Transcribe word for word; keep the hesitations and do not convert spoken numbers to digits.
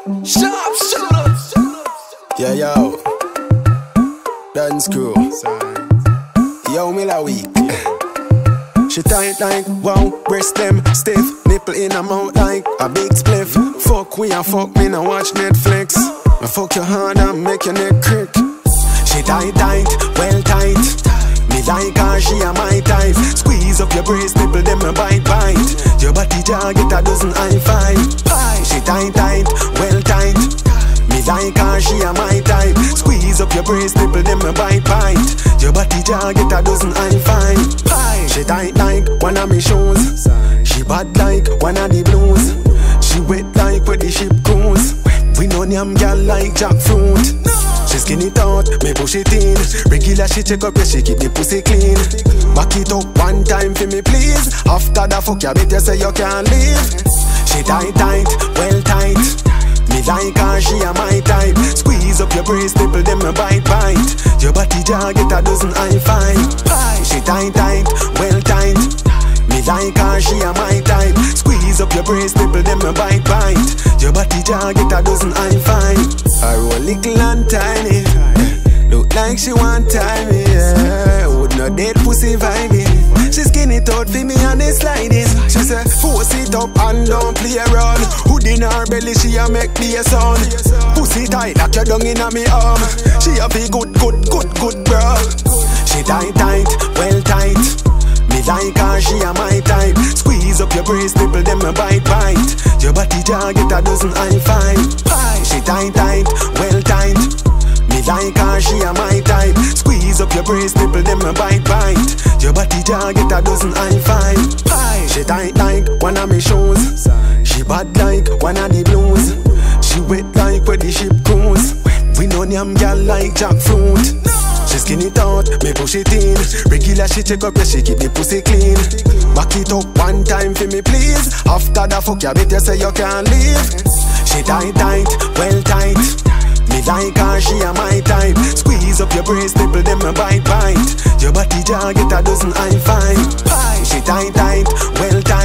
Sharp shooters. Yeah, yo. Dance crew. Yo, me la weak. She tight like wow, breast them stiff, nipple in her mouth like a big spliff. Fuck we and fuck me, now watch Netflix. I fuck your hard and make your neck crick. She tight tight, well tight. Me like her, she a my type. Squeeze up your breast, nipple them a bite bite. Your body jar get a dozen high five. Pie. She tight tight, well tight. Me like her, she a my type. Squeeze up your breast, nipple them a bite bite. Your body jar get a dozen high five. Pie. She tight like one of me shoes. She bad like one of the blues. She wet like where the ship cruise. We know them gal like jackfruit. She skinny taut, me push it in. Regular she check up, yeah, she keep the pussy clean. Back it up one time for me please. After the fuck you better say you can't leave. She tight tight, well tight. Me like her, she a my type. Squeeze up your breast, nipple them a bite bite. Your body jar get a dozen high five. She tight tight, well tight. Me like her, she a my type. Squeeze up your breast, nipple them a bite bite. Your body jar get a dozen high five. I roll little and tiny. Look like she want time, yeah. Would not dead pussy vibing. She skinny out for me and it's sliding. She say force it up and don't play around. Hood in her belly, she a make me a sound. Pussy tight like your dung in a me arm. She a be good, good, good, good, bro. She tight, tight, well tight. Me like her, she a my type. Squeeze up your breast, nipple them a bite bite. Your body jar get a dozen high five. Pie. She tight tight, well tight. Me like her, she a my type. Squeeze up your breast, nipple them a bite bite. Your body jar get a dozen high five. Pie. She tight like one of me shoes. She bad like one of the blues. She wet like where the ship cruise. We know them gal like jackfruit. She skinny taut, me push it in. Regular she check up, yeah, she keep the pussy clean. Back it up one time for me please. After the fuck you better say you can't leave. She tight tight, well tight. Me like her, she a my type. Squeeze up your breast, nipple them a bite bite. Your body jar get a dozen high five. Pie. She tight tight, well tight.